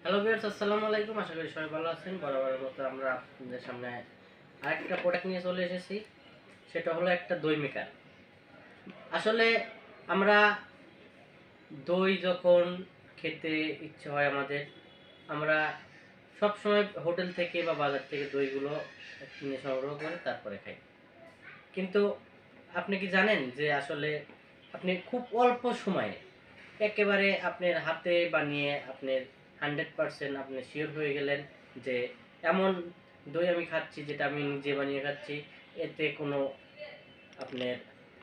Hello viewers, আসসালামু আলাইকুম। আশা করি সবাই ভালো আছেন। বরাবরের মতো আমরা আপনাদের সামনে আরেকটা প্রোডাক্ট নিয়ে চলে এসেছি। সেটা হলো একটা দই মেকার। আসলে আমরা দই যখন খেতে ইচ্ছে হয় আমাদের, আমরা সবসময় হোটেল থেকে বা বাজার থেকে দইগুলো কিনে সংগ্রহ করে তারপরে খাই। কিন্তু আপনি কি জানেন যে আসলে আপনি খুব অল্প সময়ে একেবারে আপনার হাতে বানিয়ে আপনার 100% আপনি শিওর হয়ে গেলেন যে এমন দই আমি খাচ্ছি যেটা আমি নিজে বানিয়ে খাচ্ছি, এতে কোনো আপনার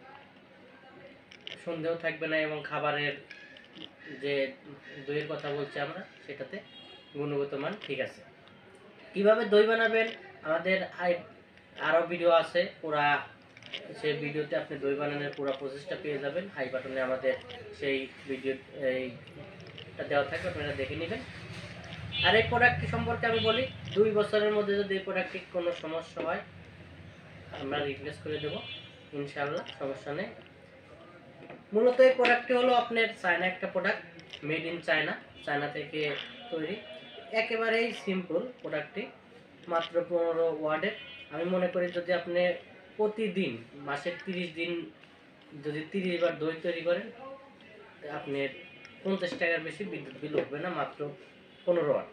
সন্দেহ থাকবে না এবং খাবারের যে দইয়ের কথা বলছি আমরা সেটাতে গুণগত মান ঠিক আছে। কিভাবে দই বানাবেন আমাদের আরও ভিডিও আছে, পুরা সেই ভিডিওতে আপনি দই বানানোর পুরো প্রসেসটা পেয়ে যাবেন। আই বাটনে আমাদের সেই ভিডিও এইটা দেওয়া থাকবে, আপনারা দেখে নেবেন। আর এই প্রোডাক্টটি সম্পর্কে আমি বলি, 2 বছরের মধ্যে যদি এই প্রোডাক্টটি কোনো সমস্যা হয় আমরা রিপ্লেস করে দেবো ইনশাআল্লাহ, সমস্যা নেই। মূলত এই প্রোডাক্টটি হলো আপনার চায়না একটা product, made in China, China থেকে তৈরি। একেবারেই সিম্পল প্রোডাক্টটি, মাত্র 15 ওয়ার্ডের। আমি মনে করি যদি আপনি প্রতিদিন মাসের 30 দিন যদি 30 বার দই তৈরি করেন, আপনার 50 টাকার বেশি বিদ্যুৎ বিল উঠবে না, মাত্র 15 ওয়াট।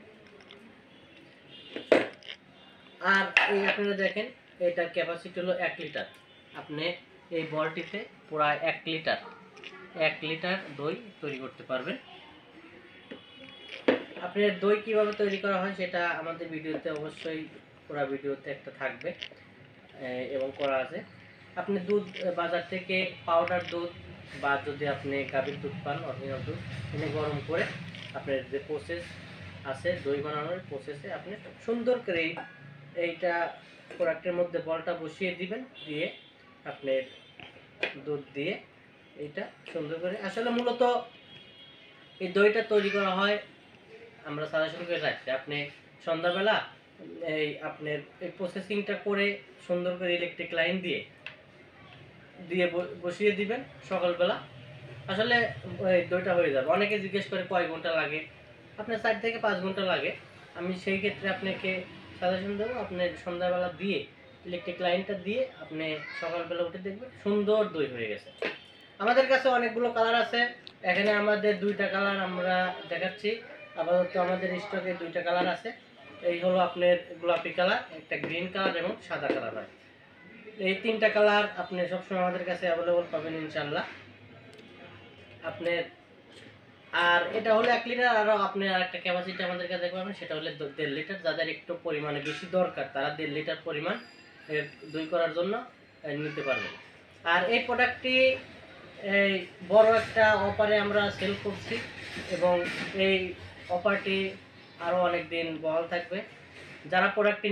আর এই আপনারা দেখেন এটার ক্যাপাসিটি হলো 1 লিটার। আপনি এই বলটিতে প্রায় 1 লিটার দই তৈরি করতে পারবেন। আপনার দই কিভাবে তৈরি করা হয় সেটা আমাদের ভিডিওতে অবশ্যই পুরো ভিডিওতে একটা থাকবে এবং করা আছে। আপনি দুধ বাজার থেকে পাউডার দুধ বা যদি আপনি গাভীর দুধ পান, অরিজিনাল দুধ এনে গরম করে আপনার যে প্রসেস আছে দই বানানোর প্রসেসে আপনি সুন্দর করে এইটা প্রোডাক্টের মধ্যে বলটা বসিয়ে দিবেন, দিয়ে আপনি দুধ দিয়ে এইটা সুন্দর করে, আসলে মূলত এই দইটা তৈরি করা হয় আমরা সাজেশন করে রাখছি আপনি সন্ধ্যাবেলা এই আপনার এই প্রসেসিংটা করে সুন্দর করে ইলেকট্রিক লাইন দিয়ে দিয়ে বসিয়ে দিবেন সকালবেলা। আসলে ওই দইটা হয়ে যাবে। অনেকে জিজ্ঞেস করে কয় ঘন্টা লাগে, আপনার 4 থেকে 5 ঘন্টা লাগে। আমি সেই ক্ষেত্রে আপনাকে সাজেশন দেবো, আপনি সন্ধ্যাবেলা দিয়ে ইলেকট্রিক লাইনটা দিয়ে আপনি সকালবেলা উঠে দেখবেন সুন্দর দই হয়ে গেছে। আমাদের কাছে অনেকগুলো কালার আছে, এখানে আমাদের 2টা কালার আমরা দেখাচ্ছি। আপাতত আমাদের স্টকে 2টা কালার আছে। এই হলো আপনার গোলাপি কালার, একটা গ্রিন কালার এবং সাদা কালার হয়। এই 3টা কালার আপনি সবসময় আমাদের কাছে অ্যাভেলেবল পাবেন ইনশাল্লাহ। আপনার আর এটা হলো 1 লিটার, আরও আপনি আরেকটা ক্যাপাসিটি আমাদের কাছে পাবেন, সেটা হলো 1.5 লিটার। যাদের একটু পরিমাণে বেশি দরকার তারা 1.5 লিটার পরিমাণ দই করার জন্য নিতে পারবেন। আর এই প্রোডাক্টটি এই বড় একটা অফারে আমরা সেল করছি এবং এই অফারটি আরও অনেক দিন বহাল থাকবে। যারা প্রোডাক্টটি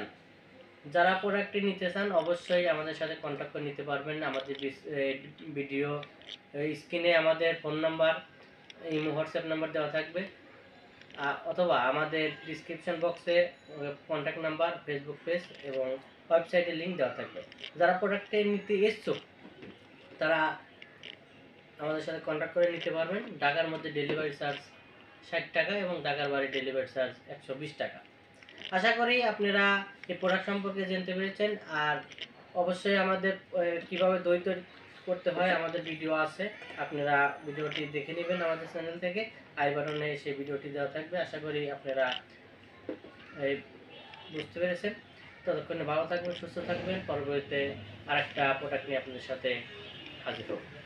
নিতে চান অবশ্যই আমাদের সাথে কন্ট্যাক্ট করে নিতে পারবেন। আমাদের ভিডিও স্ক্রিনে আমাদের phone number, imo, WhatsApp number দেওয়া থাকবে, অথবা আমাদের ডিসক্রিপশন বক্সে কন্ট্যাক্ট নাম্বার, ফেসবুক পেজ এবং ওয়েবসাইটের লিঙ্ক দেওয়া থাকবে। যারা প্রোডাক্টটি নিতে ইচ্ছুক তারা আমাদের সাথে কন্ট্যাক্ট করে নিতে পারবেন। ঢাকার মধ্যে ডেলিভারি চার্জ 60 টাকা এবং ঢাকার বাইরে ডেলিভারি চার্জ 120 টাকা। আশা করি আপনারা এই প্রোডাক্ট সম্পর্কে জানতে পেরেছেন। আর অবশ্যই আমাদের কীভাবে দই তৈরি করতে হয় আমাদের ভিডিও আছে, আপনারা ভিডিওটি দেখে নেবেন আমাদের চ্যানেল থেকে। আই বাটনে সেই ভিডিওটি দেওয়া থাকবে। আশা করি আপনারা বুঝতে পেরেছেন। ততক্ষণে ভালো থাকবেন, সুস্থ থাকবেন। পরবর্তীতে আরেকটা প্রোডাক্ট নিয়ে আপনাদের সাথে হাজির হব।